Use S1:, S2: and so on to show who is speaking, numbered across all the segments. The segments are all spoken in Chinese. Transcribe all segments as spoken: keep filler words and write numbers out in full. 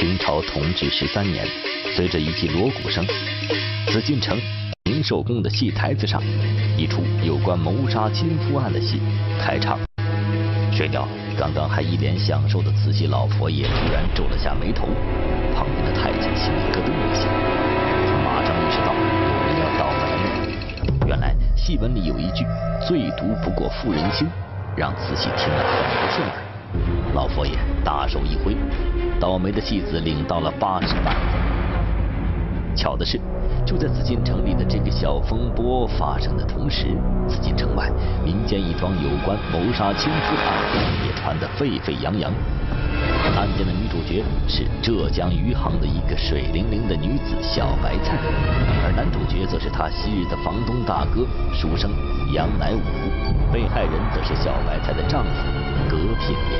S1: 清朝同治十三年，随着一记锣鼓声，紫禁城宁寿宫的戏台子上，一出有关谋杀亲夫案的戏开场。谁料刚刚还一脸享受的慈禧老佛爷突然皱了下眉头，旁边的太监心里咯噔一下，他马上意识到有人要倒反应。原来戏文里有一句“最毒不过妇人心”，让慈禧听了很不顺耳。老佛爷大手一挥，倒霉的戏子领到了八十万。巧的是，就在紫禁城里的这个小风波发生的同时，紫禁城外民间一桩有关谋杀亲夫的案件也传得沸沸扬扬。案件的女主角是浙江余杭的一个水灵灵的女子小白菜，而男主角则是她昔日的房东大哥，书生杨乃武，被害人则是小白菜的丈夫葛品莲。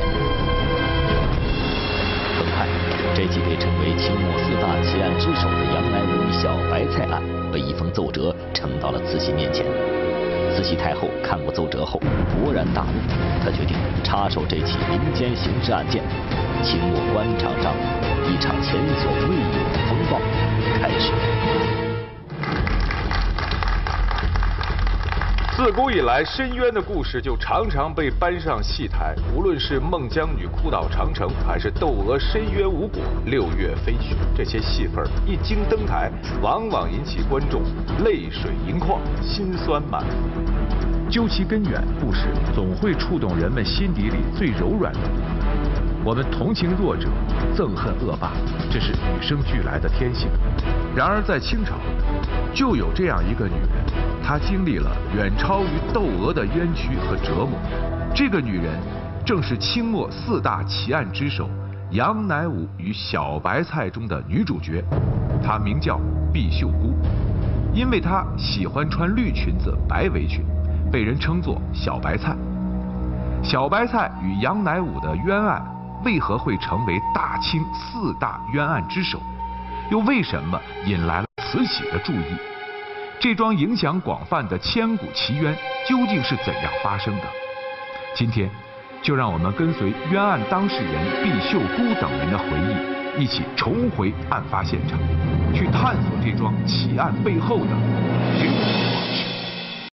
S1: 很快，这起被称为清末四大奇案之首的杨乃武与小白菜案，被一封奏折呈到了慈禧面前。慈禧太后看过奏折后，勃然大怒，她决定插手这起民间刑事案件。清末官场上，一场前所未有的风暴开始。
S2: 自古以来，申冤的故事就常常被搬上戏台。无论是孟姜女哭倒长城，还是窦娥申冤无果、六月飞雪，这些戏份一经登台，往往引起观众泪水盈眶、心酸满腹。
S3: 究其根源，故事总会触动人们心底里最柔软的部分。我们同情弱者，憎恨恶霸，这是与生俱来的天性。然而在清朝，就有这样一个女人，她经历了远超于窦娥的冤屈和折磨。这个女人正是清末四大奇案之首杨乃武与小白菜中的女主角，她名叫毕秀姑。因为她喜欢穿绿裙子、白围裙，被人称作小白菜。小白菜与杨乃武的冤案为何会成为大清四大冤案之首？又为什么引来了慈禧的注意？这桩影响广泛的千古奇冤究竟是怎样发生的？今天，就让我们跟随冤案当事人毕秀姑等人的回忆，一起重回案发现场，去探索这桩奇案背后的真相。